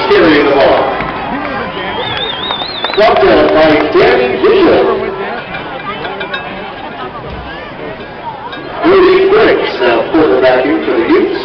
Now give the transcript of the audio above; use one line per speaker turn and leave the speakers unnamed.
carrying the ball. Brought down by Danny Bishop. Rudy Briggs, now quarterbacking for the Utes.